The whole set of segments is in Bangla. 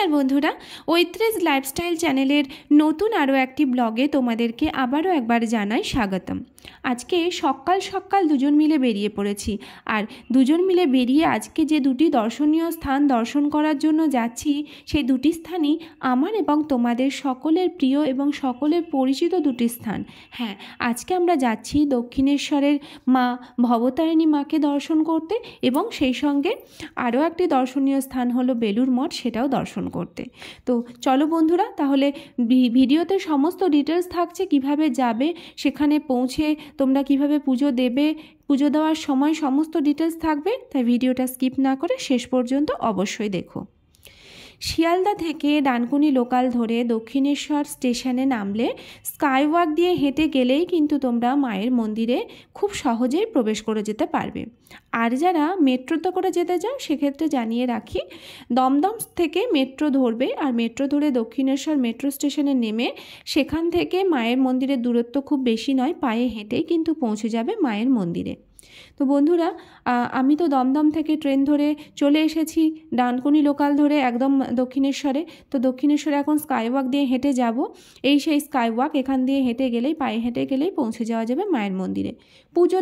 নমস্কার বন্ধুরা, ঐত্রেজ লাইফস্টাইল চ্যানেলের নতুন আরও একটি ব্লগে তোমাদেরকে আবারও একবার জানাই স্বাগতম। আজকে সকাল সকাল দুজন মিলে বেরিয়ে পড়েছি, আর দুজন মিলে বেরিয়ে আজকে যে দুটি দর্শনীয় স্থান দর্শন করার জন্য যাচ্ছি, সেই দুটি স্থানই আমার এবং তোমাদের সকলের প্রিয় এবং সকলের পরিচিত দুটি স্থান। হ্যাঁ, আজকে আমরা যাচ্ছি দক্ষিণেশ্বরের মা ভবতারিণী মাকে দর্শন করতে, এবং সেই সঙ্গে আরও একটি দর্শনীয় স্থান হলো বেলুর মঠ, সেটাও দর্শন করতে। তো চলো বন্ধুরা, তাহলে ভিডিওতে সমস্ত ডিটেলস থাকছে, কিভাবে যাবে, সেখানে পৌঁছে তোমরা কিভাবে পুজো দেবে, পুজো দেওয়ার সময় সমস্ত ডিটেলস থাকবে, তাই ভিডিওটা স্কিপ না করে শেষ পর্যন্ত অবশ্যই দেখো। শিয়ালদা থেকে ডানকুনি লোকাল ধরে দক্ষিণেশ্বর স্টেশনে নামলে স্কাইওয়াক দিয়ে হেঁটে গেলেই কিন্তু তোমরা মায়ের মন্দিরে খুব সহজেই প্রবেশ করে যেতে পারবে। আর যারা মেট্রোতে করে যেতে চাও, সেক্ষেত্রে জানিয়ে রাখি, দমদম থেকে মেট্রো ধরবে, আর মেট্রো ধরে দক্ষিণেশ্বর মেট্রো স্টেশনে নেমে সেখান থেকে মায়ের মন্দিরের দূরত্ব খুব বেশি নয়, পায়ে হেঁটেই কিন্তু পৌঁছে যাবে মায়ের মন্দিরে। তো বন্ধুরা, আমি তো দমদম থেকে ট্রেন ধরে চলে এসেছি ডানকুনি লোকাল ধরে একদম দক্ষিণেশ্বরে। তো দক্ষিণেশ্বরে এখন স্কাইওয়াক দিয়ে হেঁটে যাব, এই সেই স্কাইওয়াক, এখান দিয়ে হেঁটে গেলেই, পায়ে হেঁটে গেলেই পৌঁছে যাওয়া যাবে মায়ের মন্দিরে। পুজো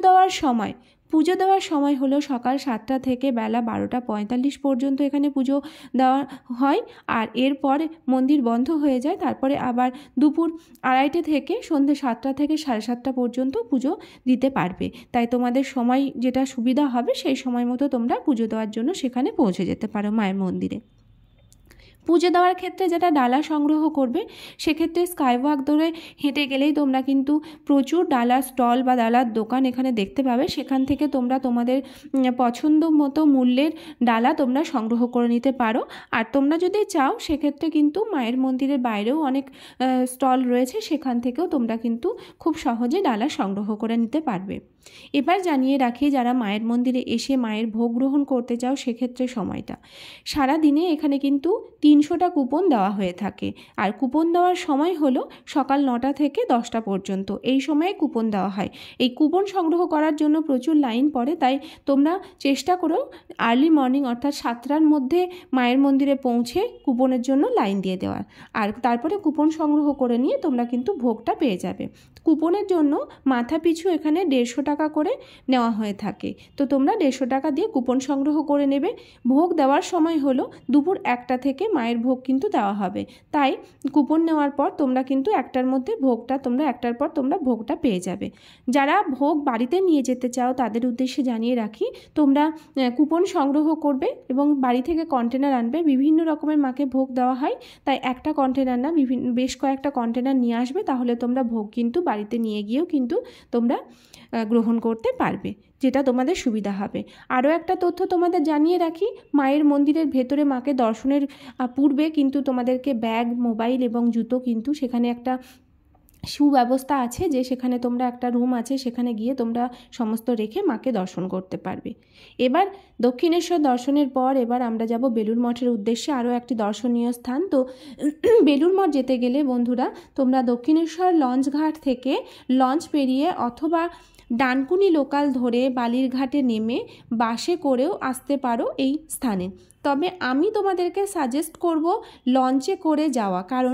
দেওয়ার সময় হলো সকাল 7টা থেকে বেলা 12:45 পর্যন্ত এখানে পুজো দেওয়া হয়, আর এরপর মন্দির বন্ধ হয়ে যায়। তারপরে আবার দুপুর 2:30 থেকে সন্ধ্যে 7টা থেকে 7:30 পর্যন্ত পুজো দিতে পারবে। তাই তোমাদের সময় যেটা সুবিধা হবে, সেই সময় মতো তোমরা পুজো দেওয়ার জন্য সেখানে পৌঁছে যেতে পারো মায়ের মন্দিরে। পুজো দেওয়ার ক্ষেত্রে যেটা ডালা সংগ্রহ করবে, সেক্ষেত্রে স্কাইওয়াক ধরে হেঁটে গেলেই তোমরা কিন্তু প্রচুর ডালার স্টল বা ডালার দোকান এখানে দেখতে পাবে। সেখান থেকে তোমরা তোমাদের পছন্দ মতো মূল্যের ডালা তোমরা সংগ্রহ করে নিতে পারো। আর তোমরা যদি চাও, সেক্ষেত্রে কিন্তু মায়ের মন্দিরের বাইরেও অনেক স্টল রয়েছে, সেখান থেকেও তোমরা কিন্তু খুব সহজে ডালা সংগ্রহ করে নিতে পারবে। এবার জানিয়ে রাখি, যারা মায়ের মন্দিরে এসে মায়ের ভোগ গ্রহণ করতে চাও, সেক্ষেত্রে সময়টা সারাদিনে এখানে কিন্তু 300টা কুপন দেওয়া হয়ে থাকে, আর কুপন দেওয়ার সময় হলো সকাল 9টা থেকে 10টা পর্যন্ত, এই সময়ে কুপন দেওয়া হয়। এই কুপন সংগ্রহ করার জন্য প্রচুর লাইন পড়ে, তাই তোমরা চেষ্টা করো আর্লি মর্নিং অর্থাৎ 7টার মধ্যে মায়ের মন্দিরে পৌঁছে কুপনের জন্য লাইন দিয়ে দেওয়ার, আর তারপরে কুপন সংগ্রহ করে নিয়ে তোমরা কিন্তু ভোগটা পেয়ে যাবে। কুপনের জন্য মাথা পিছু এখানে 150 টাকা করে নেওয়া হয়ে থাকে। তো তোমরা 150 টাকা দিয়ে কুপন সংগ্রহ করে নেবে। ভোগ দেওয়ার সময় হলো দুপুর 1টা থেকে মায়ের ভোগ কিন্তু দেওয়া হবে, তাই কুপন নেওয়ার পর তোমরা কিন্তু 1টার মধ্যে ভোগটা, তোমরা 1টার পর তোমরা ভোগটা পেয়ে যাবে। যারা ভোগ বাড়িতে নিয়ে যেতে চাও, তাদের উদ্দেশ্যে জানিয়ে রাখি, তোমরা কুপন সংগ্রহ করবে এবং বাড়ি থেকে কন্টেনার আনবে। বিভিন্ন রকমের মাকে ভোগ দেওয়া হয়, তাই একটা কন্টেনার না, বেশ কয়েকটা কন্টেনার নিয়ে আসবে, তাহলে তোমরা ভোগ কিন্তু বাড়িতে নিয়ে গিয়েও কিন্তু তোমরা গ্রহণ করতে পারবে, যেটা তোমাদের সুবিধা হবে। আরও একটা তথ্য তোমাদের জানিয়ে রাখি, মায়ের মন্দিরের ভেতরে মাকে দর্শনের পূর্বে কিন্তু তোমাদেরকে ব্যাগ, মোবাইল এবং জুতো কিন্তু সেখানে একটা সুব্যবস্থা আছে, যে সেখানে তোমরা একটা রুম আছে, সেখানে গিয়ে তোমরা সমস্ত রেখে মাকে দর্শন করতে পারবে। এবার দক্ষিণেশ্বর দর্শনের পর এবার আমরা যাব বেলুর মঠের উদ্দেশ্যে, আরও একটি দর্শনীয় স্থান। তো বেলুর মঠ যেতে গেলে বন্ধুরা, তোমরা দক্ষিণেশ্বর লঞ্চ ঘাট থেকে লঞ্চ পেরিয়ে অথবা ডানকুনি লোকাল ধরে বালিরঘাটে নেমে বাসে করেও আসতে পারো এই স্থানে। তবে আমি তোমাদেরকে সাজেস্ট করব লঞ্চে করে যাওয়া, কারণ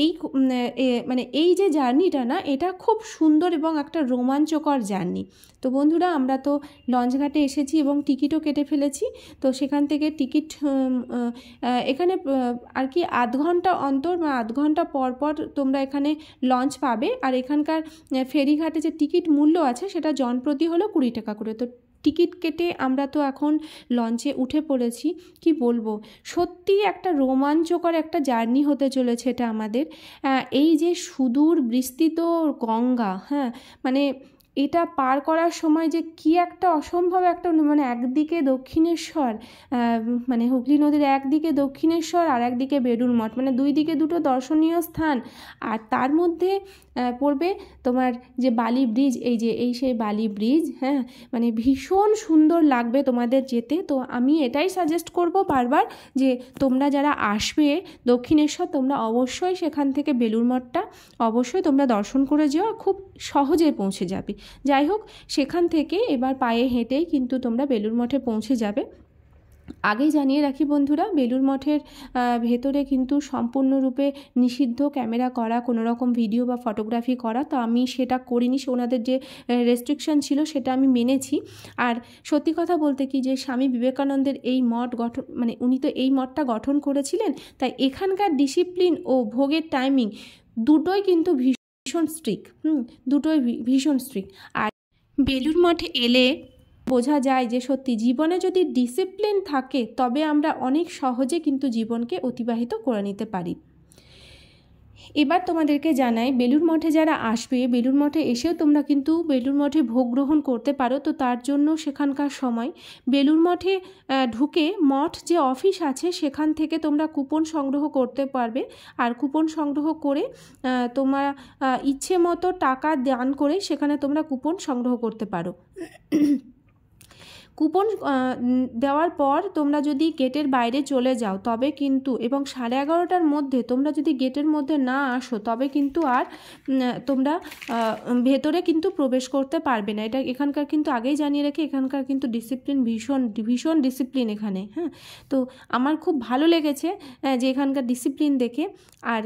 এই যে জার্নিটা না, এটা খুব সুন্দর এবং একটা রোমাঞ্চকর জার্নি। তো বন্ধুরা, আমরা তো লঞ্চঘাটে এসেছি এবং টিকিটও কেটে ফেলেছি। তো সেখান থেকে টিকিট এখানে আর কি আধ ঘন্টা অন্তর বা আধ ঘন্টা পর পর তোমরা এখানে লঞ্চ পাবে। আর এখানকার ফেরিঘাটে যে টিকিট মূল্য আছে, সেটা জনপ্রতি হলো 20 টাকা করে। তো টিকিট কেটে আমরা তো এখন লঞ্চে উঠে পড়েছি। কি বলবো, সত্যি একটা রোমাঞ্চকর একটা জার্নি হতে চলেছে এটা আমাদের। এই যে সুদূর বিস্তৃত গঙ্গা, হ্যাঁ, মানে এটা পার করার সময় যে কি একটা অসম্ভব একটা, মানে একদিকে দক্ষিণেশ্বর, মানে হুগলি নদীর একদিকে দক্ষিণেশ্বর আর একদিকে বেলুর মঠ, মানে দুই দিকে দুটো দর্শনীয় স্থান, আর তার মধ্যে পড়বে তোমার যে বালি ব্রিজ, এই সেই বালি ব্রিজ, হ্যাঁ, মানে ভীষণ সুন্দর লাগবে তোমাদের যেতে। তো আমি এটাই সাজেস্ট করব বারবার, যে তোমরা যারা আসবে দক্ষিণেশ্বর, তোমরা অবশ্যই সেখান থেকে বেলুর মঠটা অবশ্যই তোমরা দর্শন করে যেও, খুব সহজে পৌঁছে যাবে। যাই হোক, সেখান থেকে এবার পায়ে হেঁটেই কিন্তু তোমরা বেলুর মঠে পৌঁছে যাবে। আগেই জানিয়ে রাখি বন্ধুরা, বেলুড় মঠের ভেতরে কিন্তু সম্পূর্ণরূপে নিষিদ্ধ ক্যামেরা করা, কোনো রকম ভিডিও বা ফটোগ্রাফি করা। তো আমি সেটা করিনি, ওনাদের যে রেস্ট্রিকশন ছিল সেটা আমি মেনেছি। আর সত্যি কথা বলতে কি, যে স্বামী বিবেকানন্দের এই মঠ গঠন, মানে উনি তো এই মঠটা গঠন করেছিলেন, তাই এখানকার ডিসিপ্লিন ও ভোগের টাইমিং দুটোই কিন্তু ভীষণ স্ট্রিক্ট, দুটোই ভীষণ স্ট্রিক্ট। আর বেলুড় মঠে এলে বোঝা যায় যে সত্যি জীবনে যদি ডিসিপ্লিন থাকে তবে আমরা অনেক সহজে কিন্তু জীবনকে অতিবাহিত করে নিতে পারি। এবার তোমাদেরকে জানাই, বেলুড় মঠে যারা আসবে, বেলুড় মঠে এসেও তোমরা কিন্তু বেলুড় মঠে ভোগ গ্রহণ করতে পারো। তো তার জন্য সেখানকার সময় বেলুড় মঠে ঢুকে মঠ যে অফিস আছে সেখান থেকে তোমরা কুপন সংগ্রহ করতে পারবে। আর কুপন সংগ্রহ করে তোমার ইচ্ছে মতো টাকা দান করে সেখানে তোমরা কুপন সংগ্রহ করতে পারো। কুপন দেওয়ার পর তোমরা যদি গেটের বাইরে চলে যাও তবে কিন্তু, এবং 11:30টার মধ্যে তোমরা যদি গেটের মধ্যে না আসো তবে কিন্তু আর তোমরা ভেতরে কিন্তু প্রবেশ করতে পারবে না। এটা এখানকার কিন্তু আগেই জানিয়ে রেখে, এখানকার কিন্তু ডিসিপ্লিন ভীষণ ডিসিপ্লিন এখানে। হ্যাঁ, তো আমার খুব ভালো লেগেছে যে এখানকার ডিসিপ্লিন দেখে। আর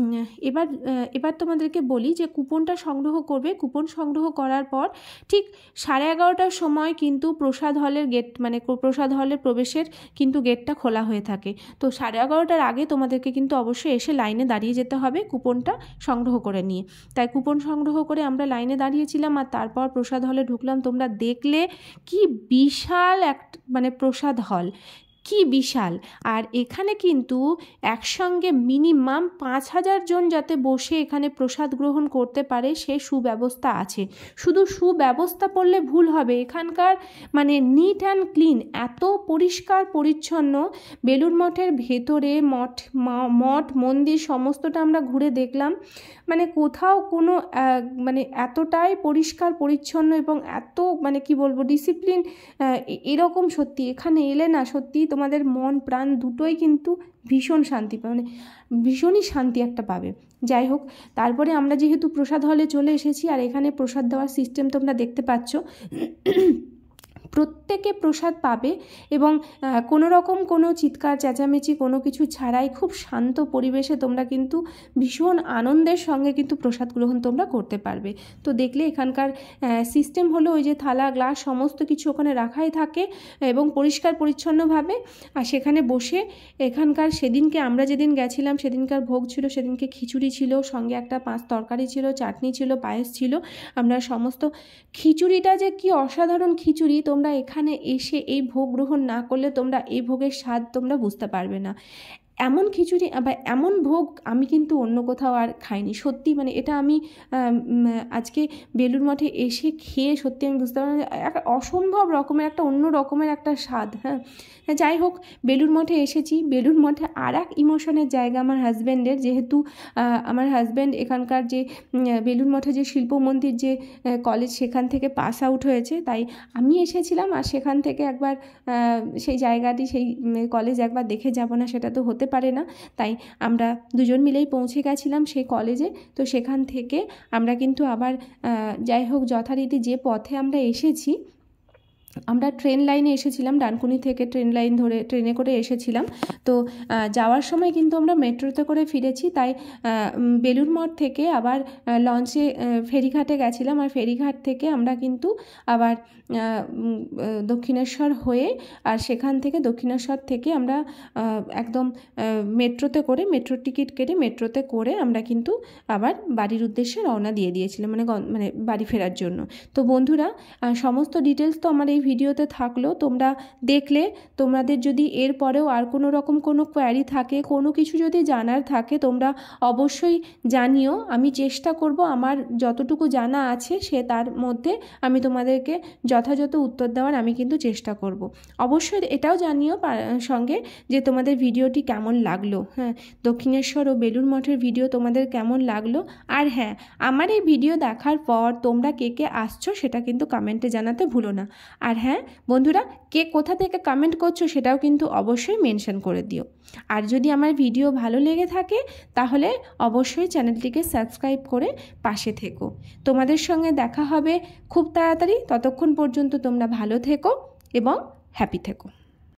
এবার তোমাদেরকে বলি যে কুপনটা সংগ্রহ করবে। কুপন সংগ্রহ করার পর ঠিক 11:30টার সময় কিন্তু প্রসাদ হলের গেট, মানে প্রসাদ হলের প্রবেশের কিন্তু গেটটা খোলা হয়ে থাকে। তো 11:30টার আগে তোমাদেরকে কিন্তু অবশ্যই এসে লাইনে দাঁড়িয়ে যেতে হবে কুপনটা সংগ্রহ করে নিয়ে। তাই কুপন সংগ্রহ করে আমরা লাইনে দাঁড়িয়েছিলাম, আর তারপর প্রসাদ হলে ঢুকলাম। তোমরা দেখলে কি বিশাল মানে প্রসাদ হল, কি বিশাল। আর এখানে কিন্তু একসঙ্গে মিনিমাম 5,000 জন যাতে বসে এখানে প্রসাদ গ্রহণ করতে পারে সে সুব্যবস্থা আছে। শুধু সুব্যবস্থা বললে ভুল হবে, এখানকার মানে নিট অ্যান্ড ক্লিন, এত পরিষ্কার পরিচ্ছন্ন। বেলুড় মঠের ভেতরে মঠ মন্দির সমস্তটা আমরা ঘুরে দেখলাম, মানে কোথাও কোনো মানে এতটাই পরিষ্কার পরিচ্ছন্ন এবং এত মানে কি বলবো ডিসিপ্লিন, এরকম সত্যি এখানে এলে না সত্যি তোমাদের মন প্রাণ দুটোই কিন্তু ভীষণ শান্তি পাবে, মানে ভীষণই শান্তি একটা পাবে। যাই হোক, তারপরে আমরা যেহেতু প্রসাদ হলে চলে এসেছি, আর এখানে প্রসাদ দেওয়ার সিস্টেম তোমরা দেখতে পাচ্ছ, প্রত্যেকে প্রসাদ পাবে এবং কোনো রকম কোনো চিৎকার চেঁচামেচি কোনো কিছু ছাড়াই খুব শান্ত পরিবেশে তোমরা কিন্তু ভীষণ আনন্দের সঙ্গে কিন্তু প্রসাদ গ্রহণ তোমরা করতে পারবে। তো দেখলে এখানকার সিস্টেম হলো ওই যে থালা গ্লাস সমস্ত কিছু ওখানে রাখাই থাকে এবং পরিষ্কার পরিচ্ছন্নভাবে। আর সেখানে বসে এখানকার সেদিনকে আমরা যেদিন গেছিলাম সেদিনকার ভোগ ছিল, সেদিনকে খিচুড়ি ছিল, সঙ্গে একটা 5 তরকারি ছিল, চাটনি ছিল, পায়েস ছিল। আমরা সমস্ত খিচুড়িটা যে কি অসাধারণ খিচুড়ি, তোমরা এখানে এসে এই ভোগ গ্রহণ না করলে তোমরা এই ভোগের স্বাদ তোমরা বুঝতে পারবে না। এমন খিচুড়ি বা এমন ভোগ আমি কিন্তু অন্য কোথাও আর খাইনি সত্যি। মানে এটা আমি আজকে বেলুড় মঠে এসে খেয়ে সত্যি আমি বুঝতে পারলাম একটা অসম্ভব রকমের একটা অন্য রকমের একটা স্বাদ। হ্যাঁ, যাই হোক, বেলুড় মঠে এসেছি। বেলুড় মঠে আর এক ইমোশনের জায়গা আমার হাজব্যান্ডের, যেহেতু আমার হাজব্যান্ড এখানকার যে বেলুড় মঠে যে শিল্প মন্দির যে কলেজ সেখান থেকে পাস আউট হয়েছে, তাই আমি এসেছিলাম। আর সেখান থেকে একবার সেই জায়গাটি সেই কলেজ একবার দেখে যাব না সেটা তো হতে পারে না, তাই আমরা দুজন মিলেই পৌঁছে গেছিলাম সেই কলেজে। তো সেখান থেকে আমরা কিন্তু আবার যাই হোক যথারীতি যে পথে আমরা এসেছি, আমরা ট্রেন লাইনে এসেছিলাম, ডানকুনি থেকে ট্রেন লাইন ধরে ট্রেনে করে এসেছিলাম। তো যাওয়ার সময় কিন্তু আমরা মেট্রোতে করে ফিরেছি। তাই বেলুড় মঠ থেকে আবার লঞ্চে ফেরিঘাটে গেছিলাম, আর ফেরিঘাট থেকে আমরা কিন্তু আবার দক্ষিণেশ্বর হয়ে, আর সেখান থেকে দক্ষিণেশ্বর থেকে আমরা একদম মেট্রোতে করে, মেট্রোর টিকিট কেটে মেট্রোতে করে আমরা কিন্তু আবার বাড়ির উদ্দেশ্যে রওনা দিয়ে দিয়েছিলাম, মানে বাড়ি ফেরার জন্য। তো বন্ধুরা, সমস্ত ডিটেলস তো আমার এই ভিডিওতে থাকলো, তোমরা দেখলে। তোমাদের যদি এর পরেও আর কোনো রকম কোনো কোয়ারি থাকে, কোনো কিছু যদি জানার থাকে তোমরা অবশ্যই জানিও। আমি চেষ্টা করব আমার যতটুকু জানা আছে সে তার মধ্যে আমি তোমাদেরকে যথাযথ উত্তর দেওয়ার আমি কিন্তু চেষ্টা করব। অবশ্যই এটাও জানিও সঙ্গে যে তোমাদের ভিডিওটি কেমন লাগলো। হ্যাঁ, দক্ষিণেশ্বর ও বেলুড় মঠের ভিডিও তোমাদের কেমন লাগলো। আর হ্যাঁ, আমার এই ভিডিও দেখার পর তোমরা কে কে আসছো সেটা কিন্তু কমেন্টে জানাতে ভুলো না। আর হ্যাঁ বন্ধুরা, কে কোথা থেকে কমেন্ট করছো সেটাও কিন্তু অবশ্যই মেনশন করে দিও। আর যদি আমার ভিডিও ভালো লেগে থাকে তাহলে অবশ্যই চ্যানেলটিকে সাবস্ক্রাইব করে পাশে থেকো। তোমাদের সঙ্গে দেখা হবে খুব তাড়াতাড়ি। ততক্ষণ পর্যন্ত তোমরা ভালো থেকো এবং হ্যাপি থেকো।